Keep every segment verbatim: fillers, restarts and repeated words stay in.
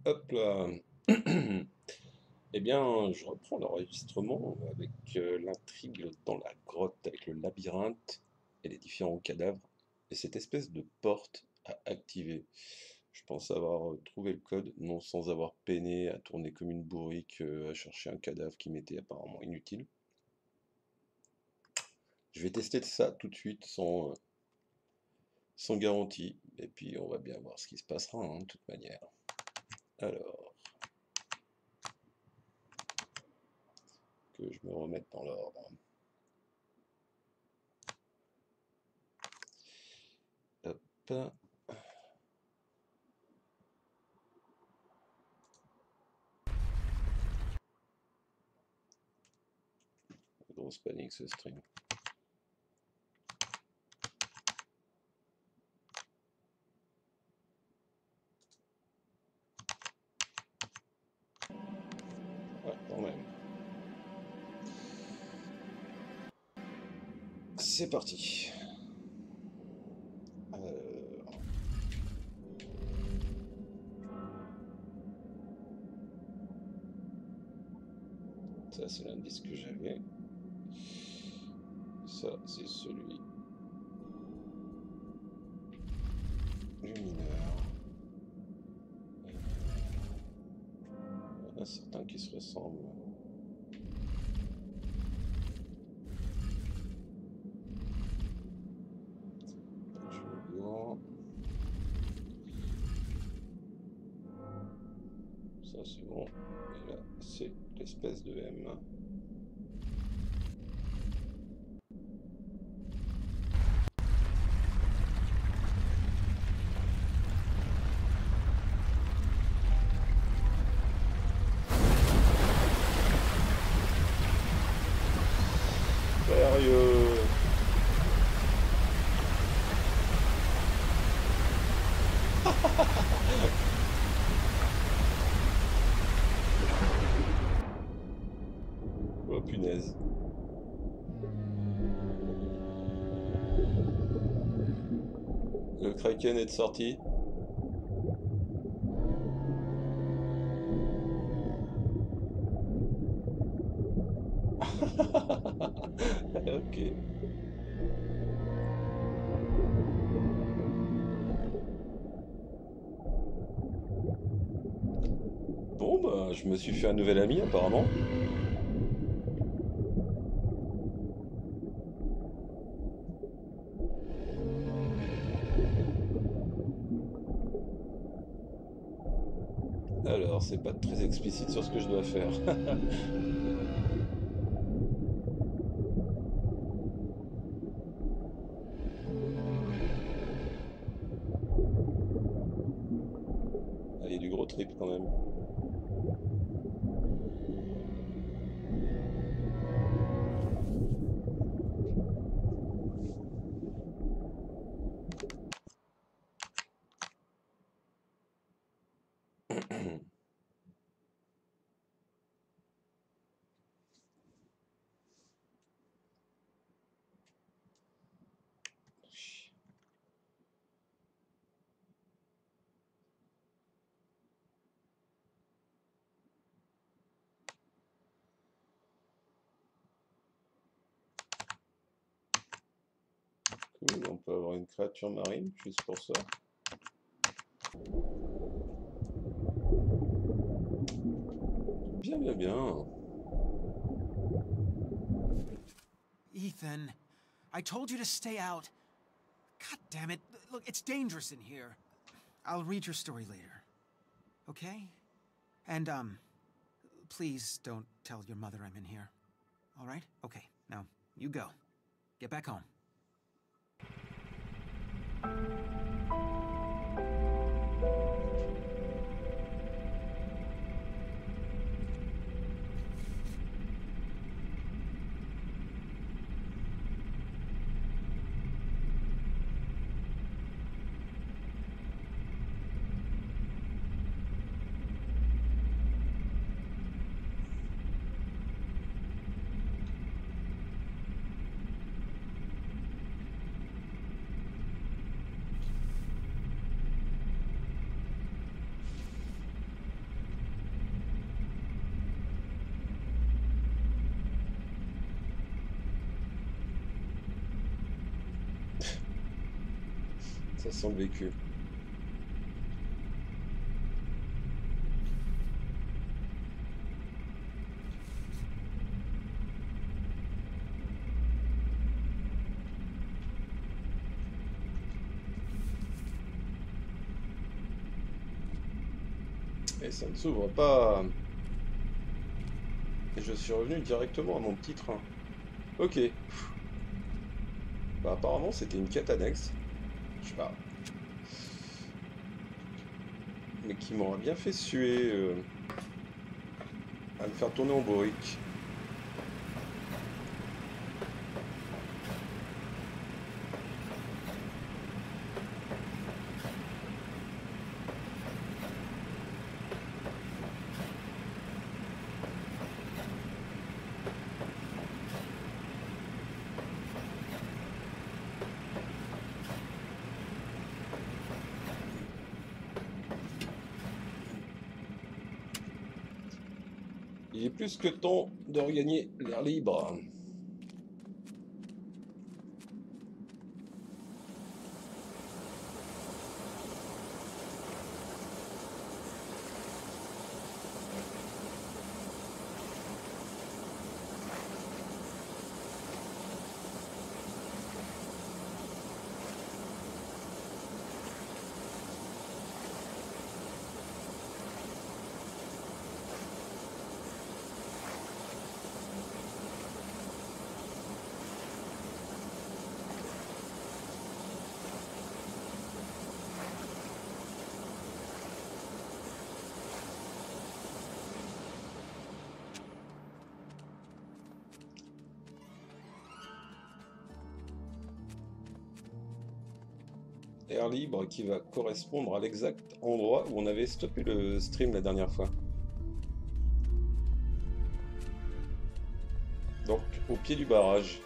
Hop là. Eh bien, je reprends l'enregistrement avec euh, l'intrigue dans la grotte, avec le labyrinthe et les différents cadavres, et cette espèce de porte à activer. Je pense avoir euh, trouvé le code, non sans avoir peiné à tourner comme une bourrique euh, à chercher un cadavre qui m'était apparemment inutile. Je vais tester ça tout de suite, sans, euh, sans garantie, et puis on va bien voir ce qui se passera, hein, de toute manière. Alors, que je me remette dans l'ordre. Hop. Grosse panique ce stream. Ouais, quand même. C'est parti. Euh, Ça, c'est l'indice que j'avais. Ça, c'est celui du mineur. Il y en a certains qui se ressemblent. Je vais voir. Ça, c'est bon. Et là, c'est l'espèce de M. Sérieux. Oh punaise. Le Kraken est de sortie. Ok. Bon, bah, je me suis fait un nouvel ami apparemment. Alors, c'est pas très explicite sur ce que je dois faire. Ah, il y a du gros trip quand même. Cool, on peut avoir une créature marine juste pour ça. Bien, bien, bien. Ethan, I told you to stay out. God damn it. Look, it's dangerous in here. I'll read your story later. Okay? And, um, please don't tell your mother I'm in here. All right? Okay, now, you go. Get back home. Ça sent le vécu. Et ça ne s'ouvre pas. Et je suis revenu directement à mon petit train. Ok. Bah, apparemment, c'était une quête annexe. Je sais pas. Mais qui m'aura bien fait suer euh, à me faire tourner en bourrique. Il est plus que temps de regagner l'air libre. Air libre qui va correspondre à l'exact endroit où on avait stoppé le stream la dernière fois. Donc au pied du barrage.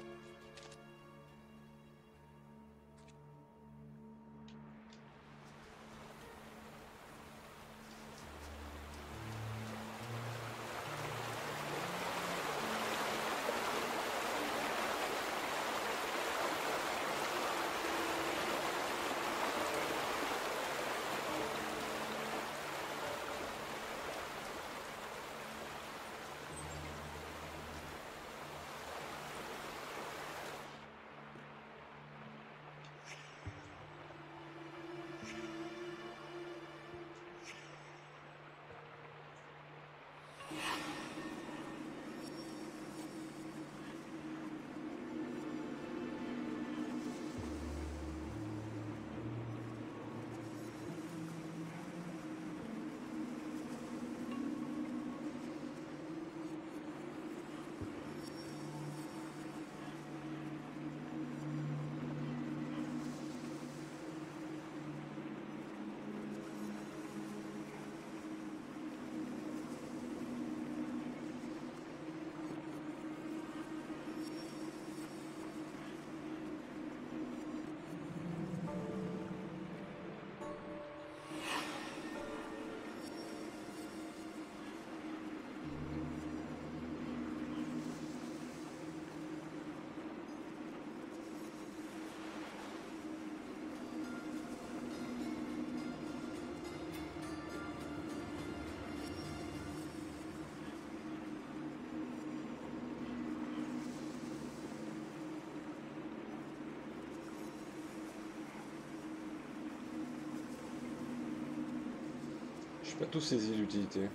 Je n'ai pas tout saisi l'utilité.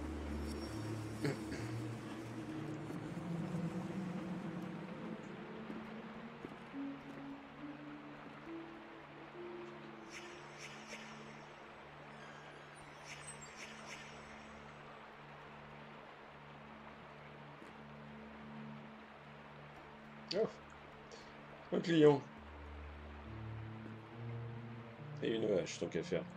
Oh, un client. Et une hache, tant qu'à faire.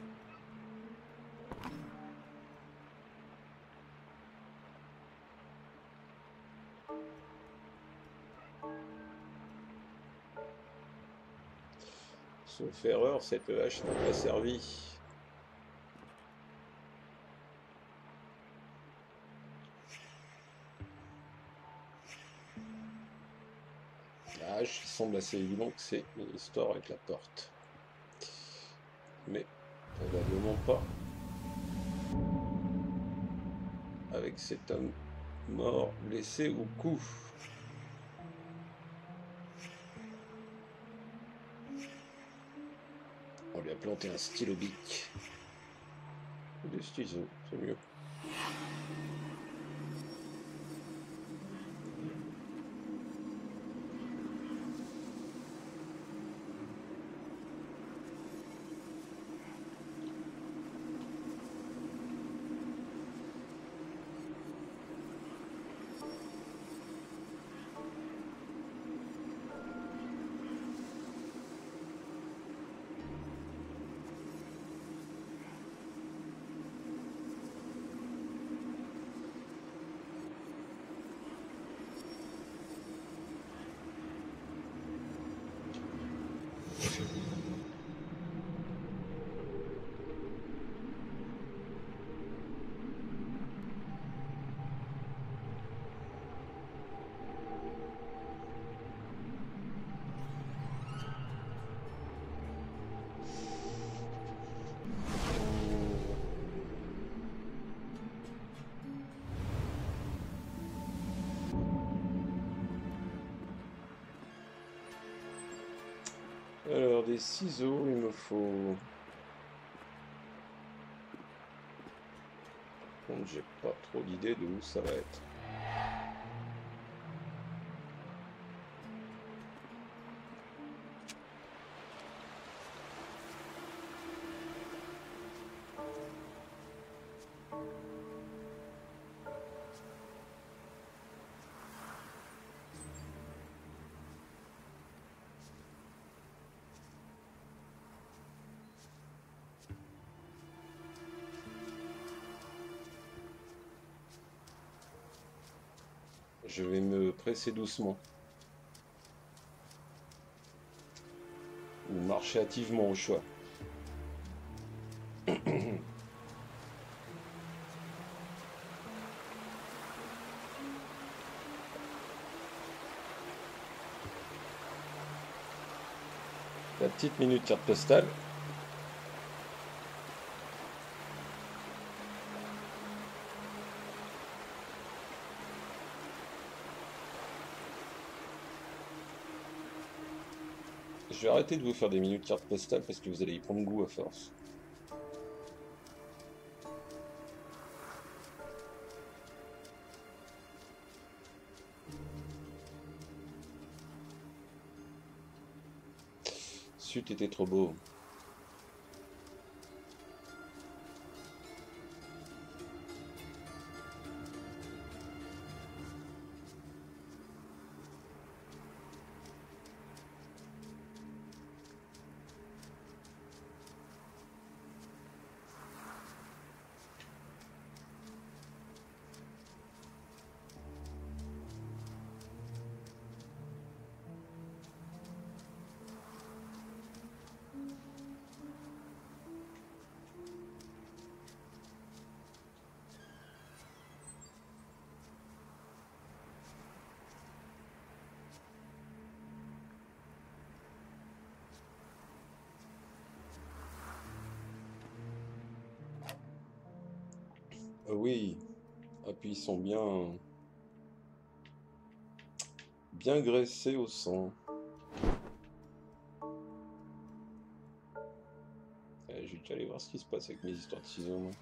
Sauf erreur, cette hache n'a pas servi. La hache semble assez évident que c'est une histoire avec la porte. Mais probablement pas. Avec cet homme mort, blessé au cou. On lui a planté un stylo bic. Ou des stylos, c'est mieux. Alors, des ciseaux, il me faut... Par contre, j'ai pas trop d'idée de où ça va être. Je vais me presser doucement. Ou marcher hâtivement au choix. La petite minute carte postale. Je vais arrêter de vous faire des minutes carte postale parce que vous allez y prendre goût à force. C'eût été trop beau. Oui, et puis ils sont bien, bien graissés au sang. Eh, je vais déjà aller voir ce qui se passe avec mes histoires de ciseaux, moi.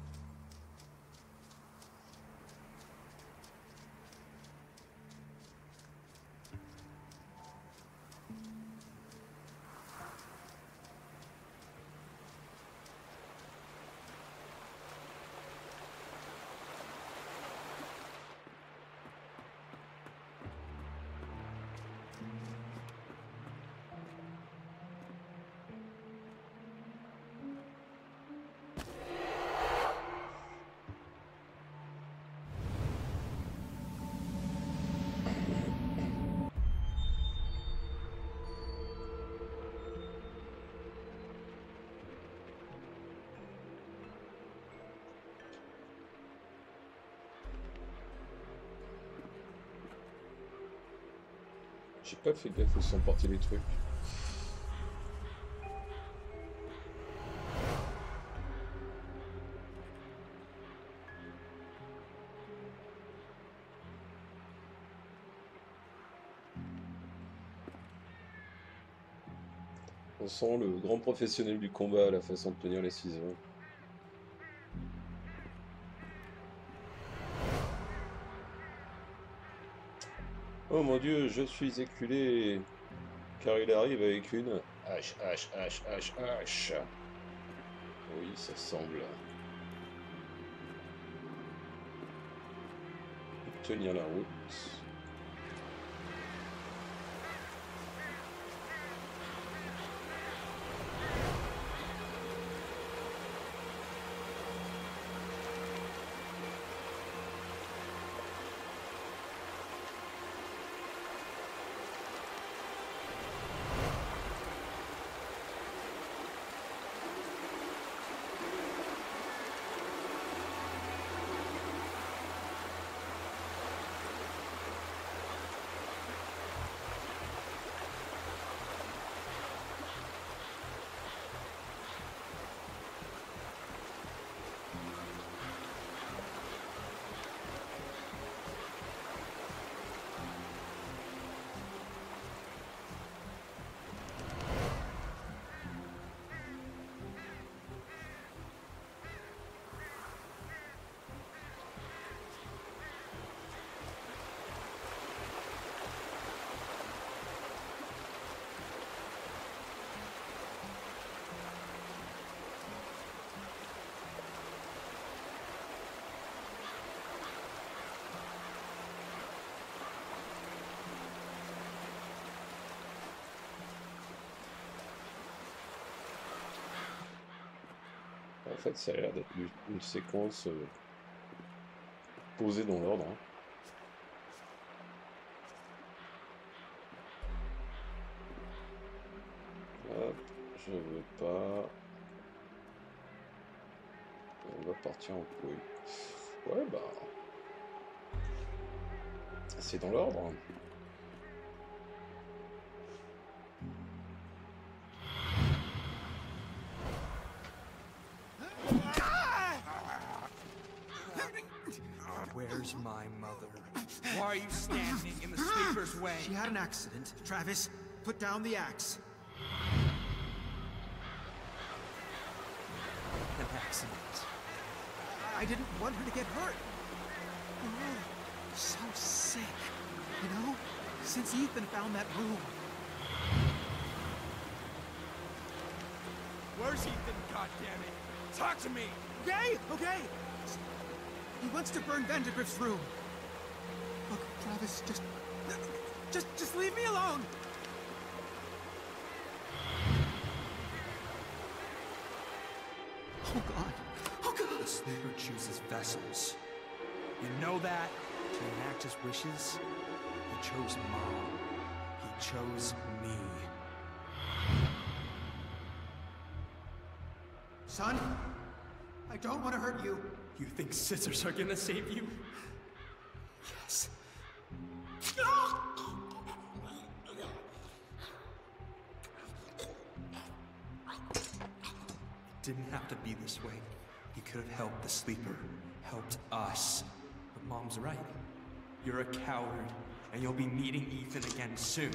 J'ai pas fait gaffe où sont partis les trucs. On sent le grand professionnel du combat à la façon de tenir les ciseaux. Oh mon Dieu, je suis éculé, car il arrive avec une hache, hache, hache, hache, hache. Oui, ça semble tenir la route. En fait, ça a l'air d'être une une séquence euh, posée dans l'ordre, hein. Hop, je veux pas. On va partir en couille. Ouais, bah, c'est dans l'ordre. Where's my mother? Why are you standing in the sleeper's way? She had an accident. Travis, put down the axe. An accident. I didn't want her to get hurt. Oh, so sick. You know, since Ethan found that room. Where's Ethan, goddammit? Talk to me! Okay, okay. He wants to burn Vandergrift's room. Look, Travis, just... Just, just leave me alone! Oh, God. Oh, God! The sleeper chooses vessels. You know that? To enact his wishes? He chose Mom. He chose me. Son, I don't want to hurt you. You think scissors are gonna save you? Yes. It didn't have to be this way. You could have helped the sleeper, helped us. But Mom's right. You're a coward, and you'll be meeting Ethan again soon.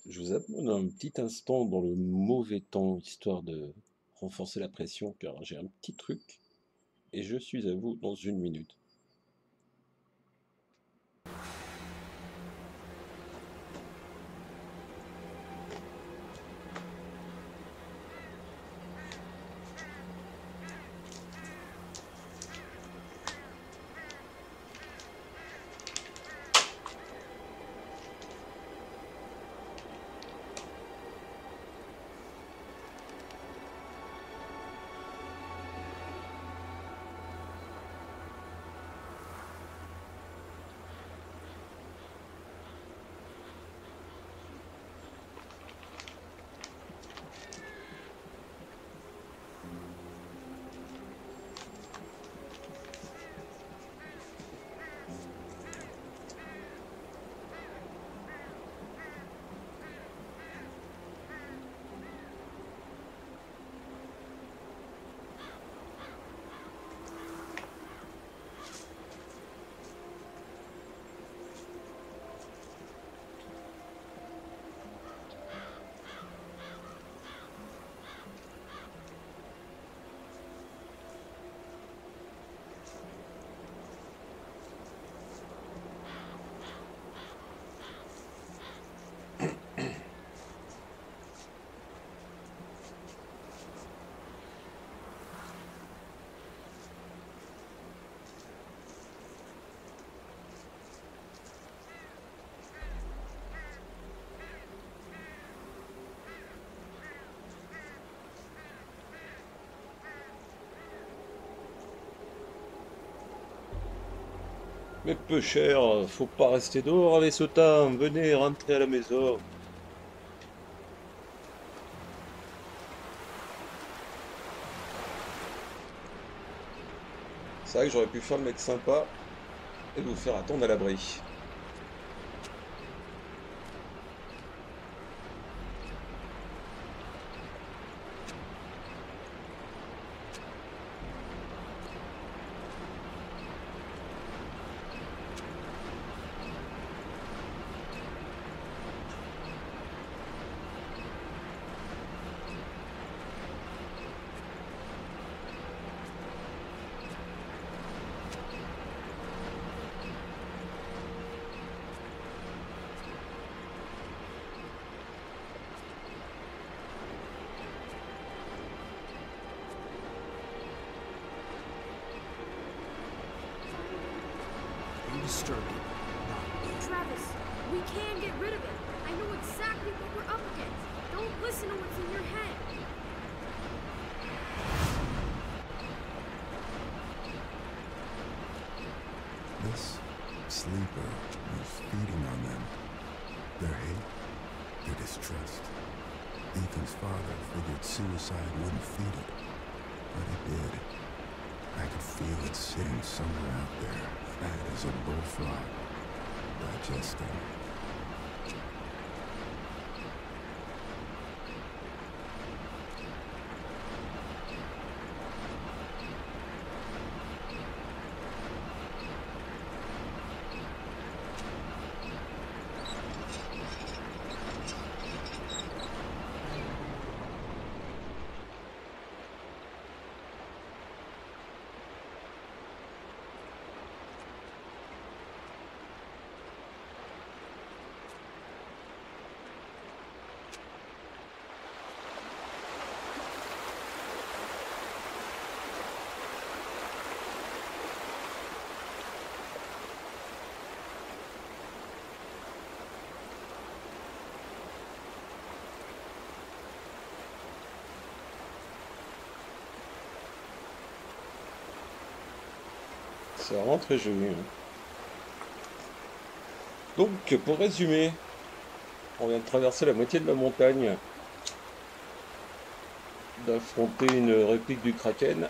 Je vous abonne un petit instant dans le mauvais temps, histoire de renforcer la pression, car j'ai un petit truc, et je suis à vous dans une minute. Mais peu cher, faut pas rester dehors avec ce temps, venez rentrer à la maison. C'est vrai que j'aurais pu faire le mec sympa et vous faire attendre à l'abri. You disturbed it. Travis, we can get rid of it. I know exactly what we're up against. Don't listen to what's in your head. This sleeper was feeding on them. Their hate, their distrust. Ethan's father figured suicide wouldn't feed it, but it did. I could feel it sitting somewhere out there, fat as a bullfrog, digesting. C'est vraiment très joli, hein. Donc, pour résumer, on vient de traverser la moitié de la montagne, d'affronter une réplique du Kraken,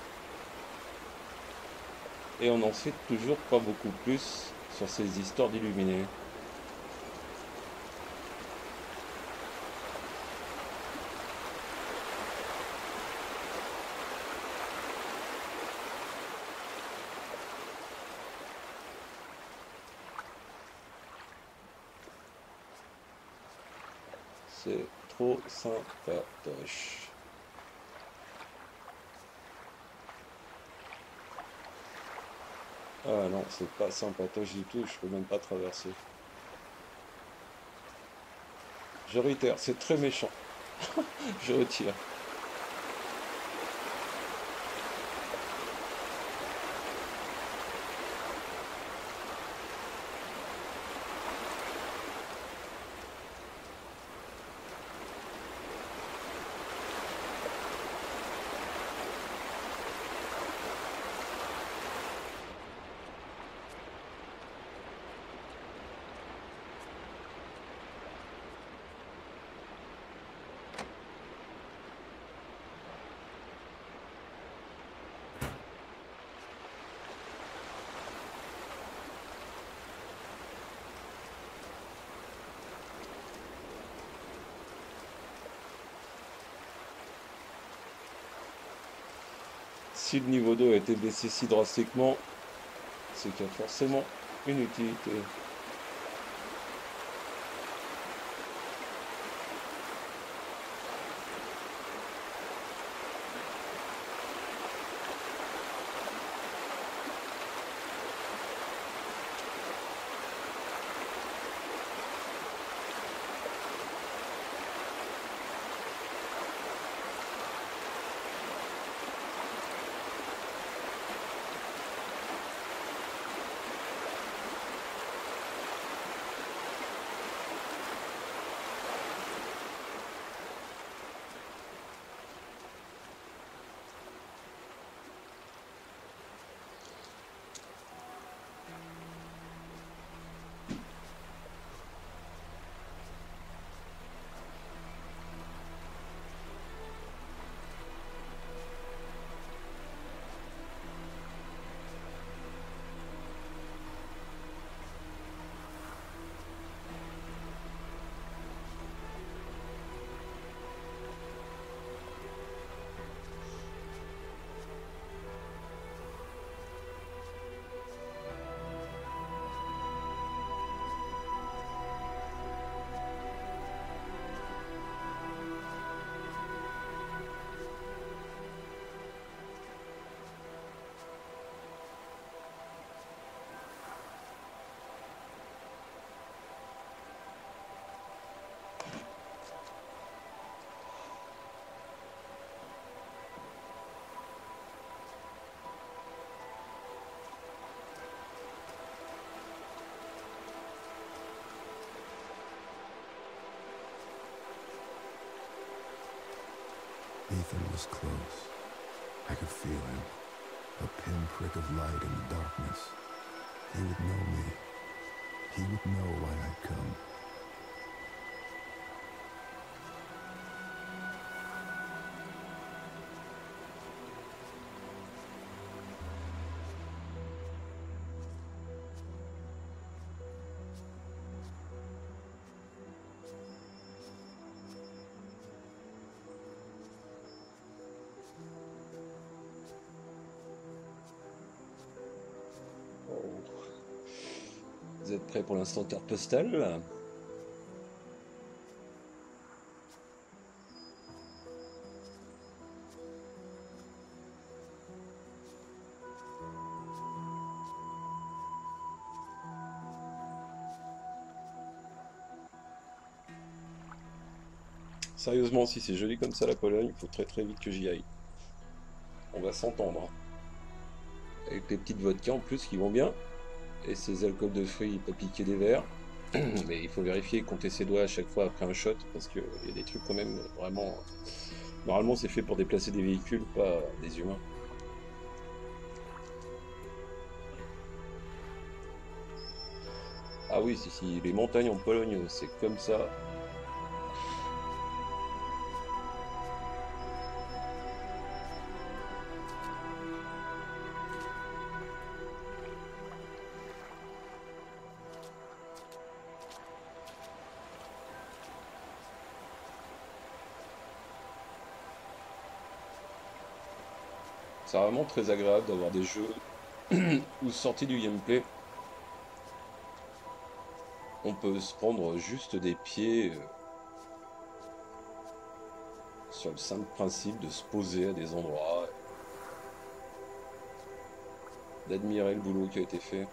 et on n'en sait toujours pas beaucoup plus sur ces histoires d'illuminés. C'est trop sympatoche. Ah non, c'est pas sympatoche du tout, je peux même pas traverser. Je réitère, c'est très méchant. Je retire. Si le niveau d'eau a été baissé si drastiquement, c'est qu'il y a forcément une utilité. Ethan was close. I could feel him. A pinprick of light in the darkness. He would know me. He would know why I'd come. Vous êtes prêts pour l'instant carte postale? Sérieusement, si c'est joli comme ça la Pologne, il faut très très vite que j'y aille. On va s'entendre. Avec les petites vodkas en plus qui vont bien. Et ces alcools de fruits pas piquer des verres. Mais il faut vérifier, compter ses doigts à chaque fois après un shot, parce qu'il y a des trucs quand même vraiment... Normalement c'est fait pour déplacer des véhicules, pas des humains. Ah oui, si, si, les montagnes en Pologne, c'est comme ça. C'est vraiment très agréable d'avoir des jeux où, sortis du gameplay, on peut se prendre juste des pieds sur le simple principe de se poser à des endroits, d'admirer le boulot qui a été fait.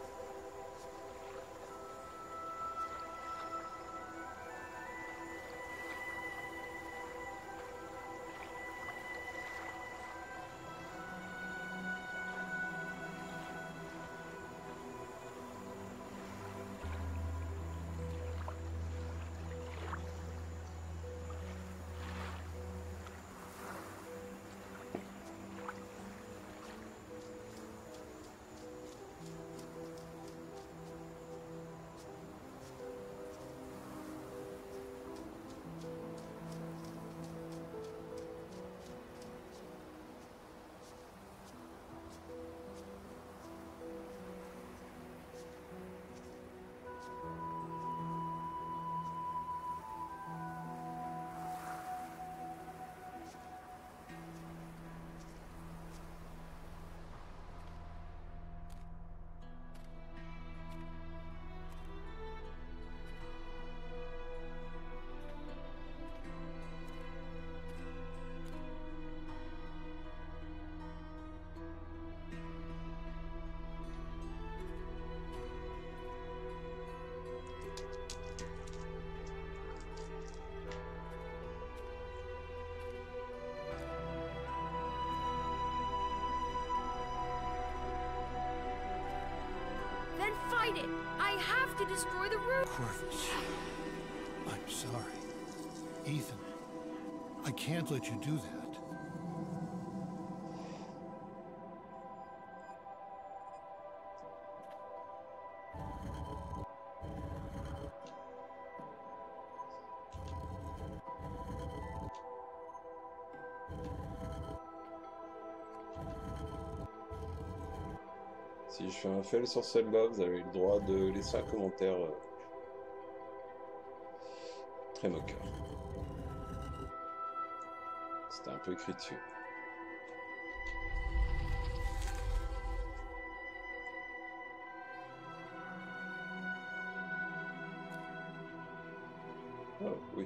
Then fight it! I have to destroy the room! Corvus, I'm sorry. Ethan, I can't let you do that. Si je fais un fail sur celle-là, vous avez le droit de laisser un commentaire euh, très moqueur. C'était un peu écrit dessus. Oh, oui.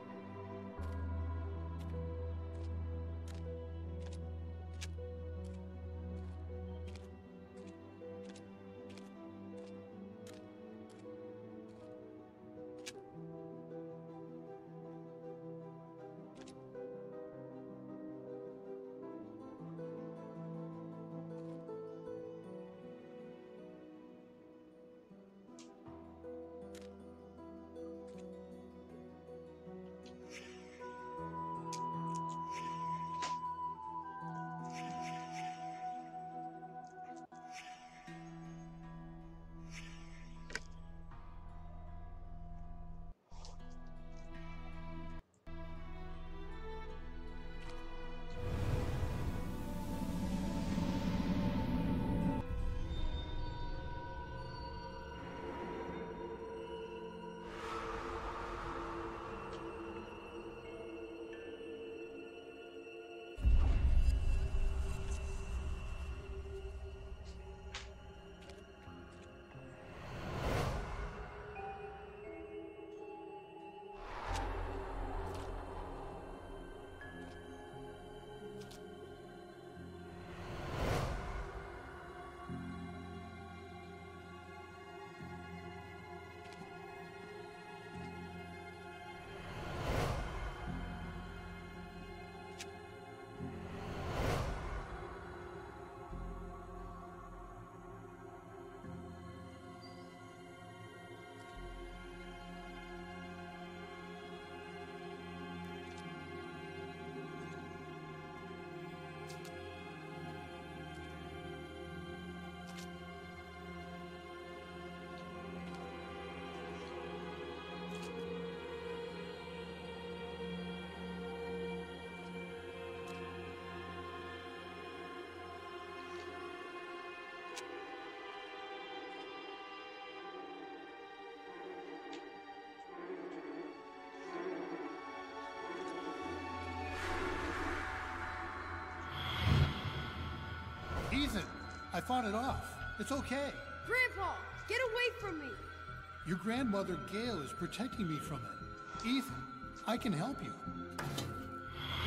Ethan, I fought it off. It's okay. Grandpa, get away from me! Your grandmother, Gail, is protecting me from it. Ethan, I can help you.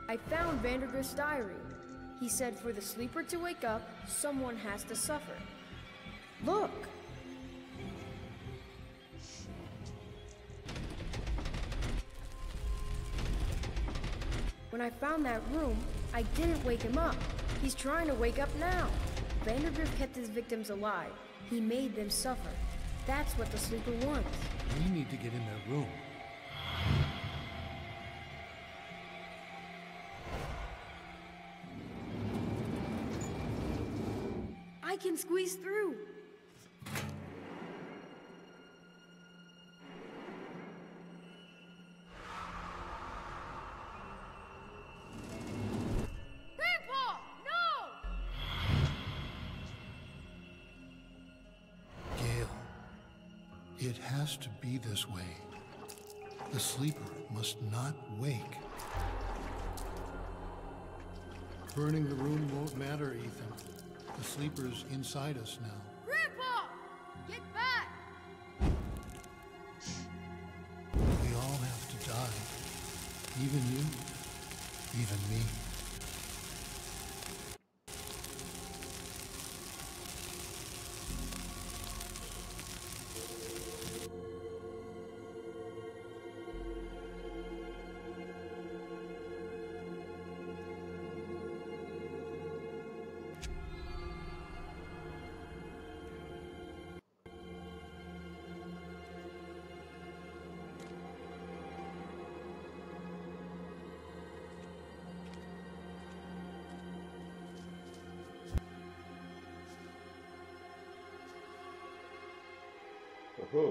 I found Vandergrift's diary. He said for the sleeper to wake up, someone has to suffer. Look! When I found that room, I didn't wake him up. He's trying to wake up now. Vandergrift kept his victims alive. He made them suffer. That's what the sleeper wants. We need to get in that room. I can squeeze through. Grandpa, no! Gale, it has to be this way. The sleeper must not wake. Burning the room won't matter, Ethan. The sleeper's inside us now. Grandpa! Get back! We all have to die. Even you. Even me. Oh.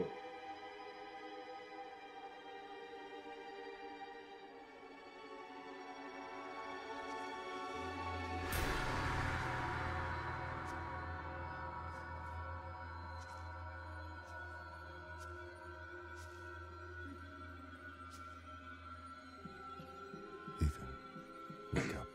Ethan, wake up.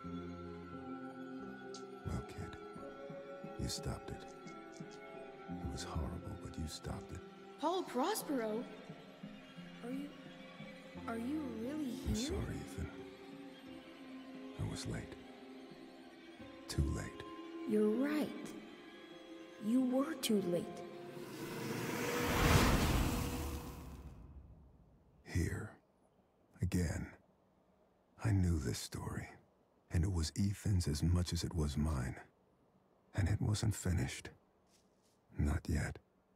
Well, kid, you stopped it. It was horrible, but you stopped it. Paul Prospero? Are you... Are you really I'm here? sorry, Ethan. I was late. Too late. You're right. You were too late. Here. Again. I knew this story. And it was Ethan's as much as it was mine. And it wasn't finished. Not yet.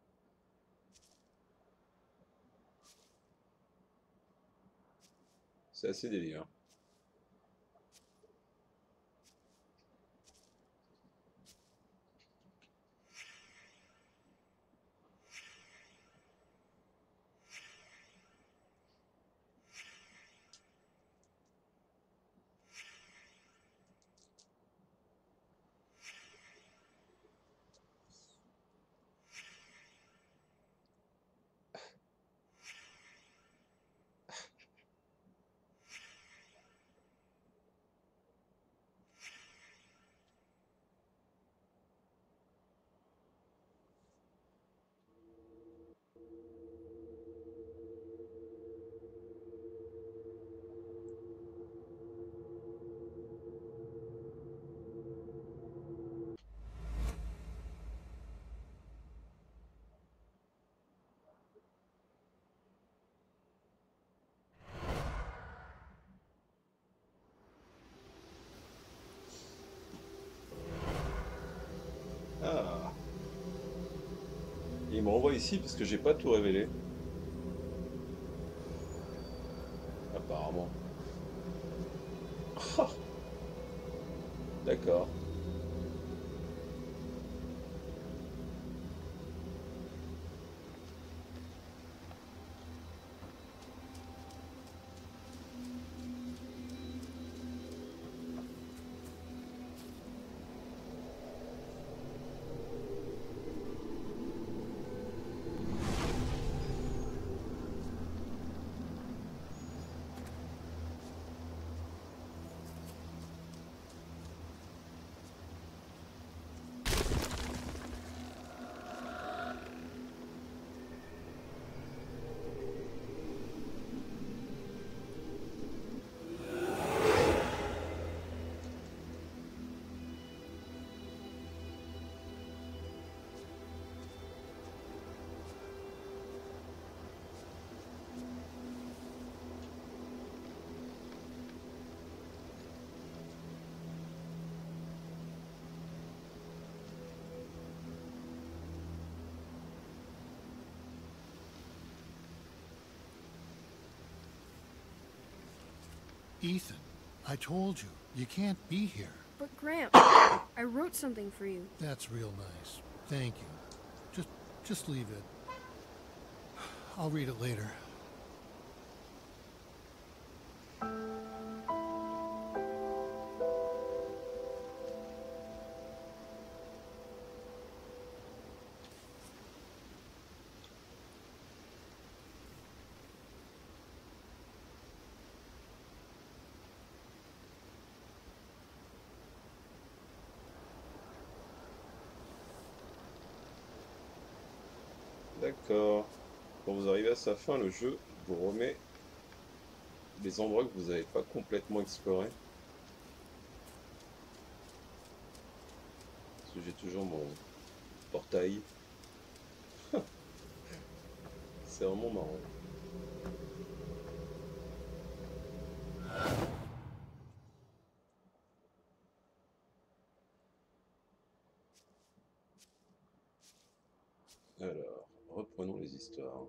C'est assez délire. Ah. Il m'envoie ici parce que j'ai pas tout révélé. Apparemment. Ah. D'accord. Ethan, I told you, you can't be here. But Gramp, I wrote something for you. That's real nice. Thank you. Just, just leave it. I'll read it later. D'accord. Quand vous arrivez à sa fin, le jeu vous remet des endroits que vous n'avez pas complètement explorés. Parce que j'ai toujours mon portail. C'est vraiment marrant. Alors, reprenons les histoires.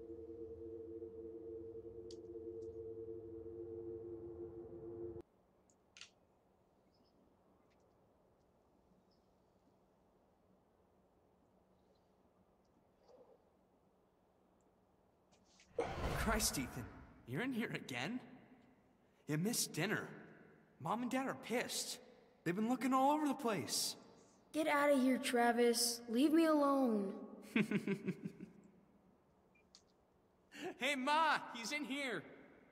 Christ, Ethan, you're in here again? You missed dinner. Mom and Dad are pissed. They've been looking all over the place. Get out of here, Travis. Leave me alone. Hey, Ma, he's in here.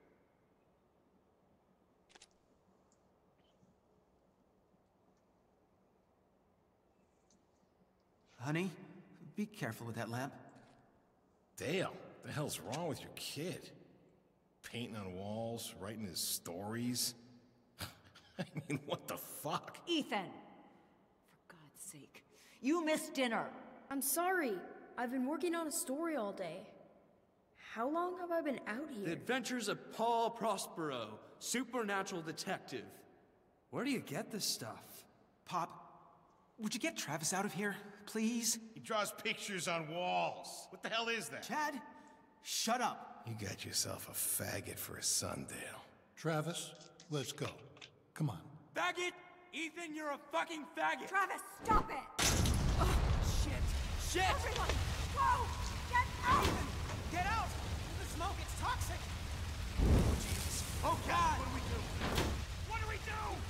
Honey, be careful with that lamp. Dale, what the hell's wrong with your kid? Painting on walls, writing his stories. I mean, what the fuck? Ethan! For God's sake, you missed dinner. I'm sorry. I've been working on a story all day. How long have I been out The here? Adventures of Paul Prospero, supernatural detective. Where do you get this stuff? Pop, would you get Travis out of here, please? He draws pictures on walls. What the hell is that? Chad, shut up. You got yourself a faggot for a son, Dale. Travis, let's go. Come on. Faggot! Ethan, you're a fucking faggot! Travis, stop it! Shit! Shit! Everyone, go! Get out! Get out! The smoke, it's toxic! Oh, Jesus. Oh, God! What do we do? What do we do?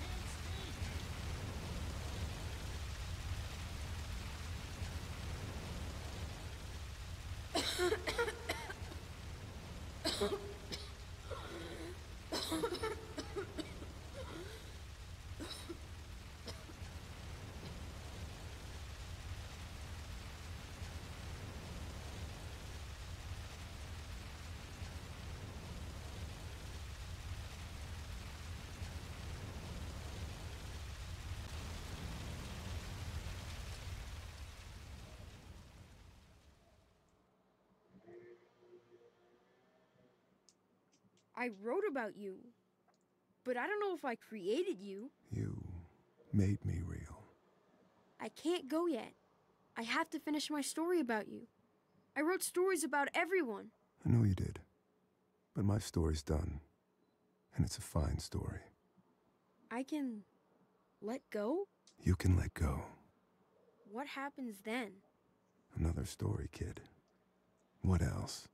I wrote about you. But I don't know if I created you. You made me real. I can't go yet. I have to finish my story about you. I wrote stories about everyone. I know you did. But my story's done. And it's a fine story. I can let go? You can let go. What happens then? Another story, kid. What else?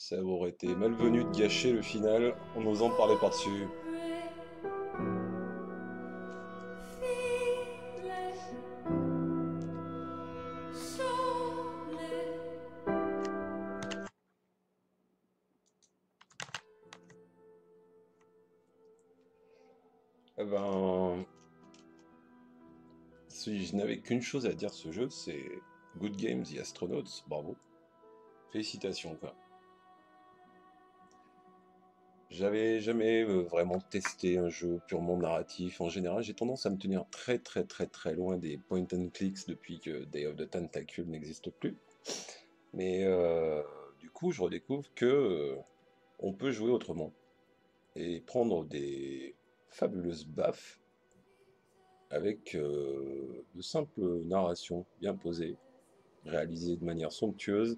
Ça aurait été malvenu de gâcher le final en osant parler par-dessus. Eh ben, si je n'avais qu'une chose à dire ce jeu, c'est Good Game The Astronauts, bravo. Félicitations, quoi. J'avais jamais euh, vraiment testé un jeu purement narratif. En général, j'ai tendance à me tenir très très très très loin des point and clicks depuis que Day of the Tentacle n'existe plus. Mais euh, du coup, je redécouvre que euh, on peut jouer autrement et prendre des fabuleuses baffes avec euh, de simples narrations bien posées, réalisées de manière somptueuse.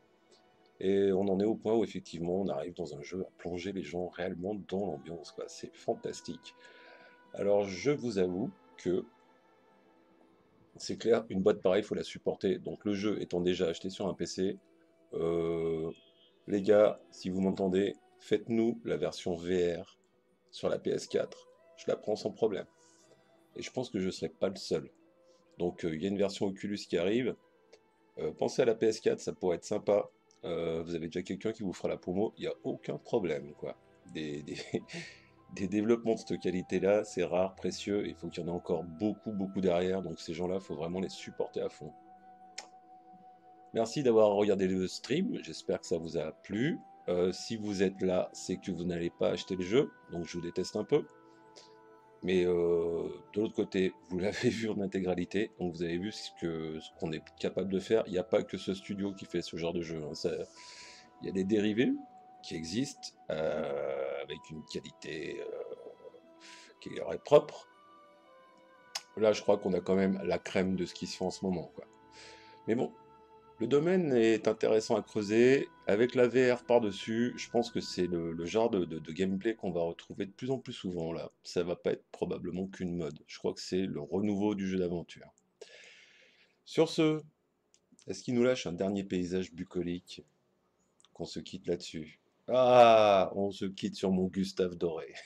Et on en est au point où effectivement on arrive dans un jeu à plonger les gens réellement dans l'ambiance, quoi. C'est fantastique. Alors je vous avoue que c'est clair, une boîte pareille, il faut la supporter. Donc le jeu étant déjà acheté sur un P C, euh, les gars, si vous m'entendez, faites-nous la version V R sur la P S quatre. Je la prends sans problème. Et je pense que je ne serai pas le seul. Donc euh, il y a une version Oculus qui arrive. Euh, pensez à la P S quatre, ça pourrait être sympa. Euh, vous avez déjà quelqu'un qui vous fera la promo, il n'y a aucun problème, quoi. Des, des, des développements de cette qualité-là, c'est rare, précieux, et il faut qu'il y en ait encore beaucoup, beaucoup derrière, donc ces gens-là, il faut vraiment les supporter à fond. Merci d'avoir regardé le stream, j'espère que ça vous a plu. Euh, si vous êtes là, c'est que vous n'allez pas acheter le jeu, donc je vous déteste un peu. Mais euh, de l'autre côté, vous l'avez vu en intégralité, donc vous avez vu ce que ce qu'on est capable de faire. Il n'y a pas que ce studio qui fait ce genre de jeu. Hein. Ça, il y a des dérivés qui existent euh, avec une qualité euh, qui est propre. Là, je crois qu'on a quand même la crème de ce qui se fait en ce moment, quoi. Mais bon, le domaine est intéressant à creuser. Avec la V R par-dessus, je pense que c'est le, le genre de, de- de gameplay qu'on va retrouver de plus en plus souvent là. Ça va pas être probablement qu'une mode. Je crois que c'est le renouveau du jeu d'aventure. Sur ce, est-ce qu'il nous lâche un dernier paysage bucolique qu'on se quitte là-dessus? Ah, on se quitte sur mon Gustave doré.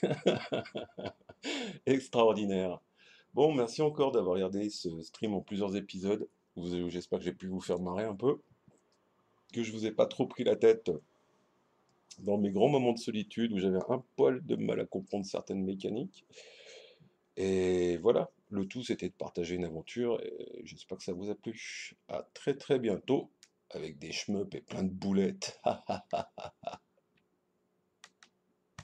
Extraordinaire. Bon, merci encore d'avoir regardé ce stream en plusieurs épisodes. Vous- J'espère que j'ai pu vous faire marrer un peu, que je vous ai pas trop pris la tête dans mes grands moments de solitude où j'avais un poil de mal à comprendre certaines mécaniques. Et voilà, le tout c'était de partager une aventure et j'espère que ça vous a plu. À très très bientôt avec des shmups et plein de boulettes.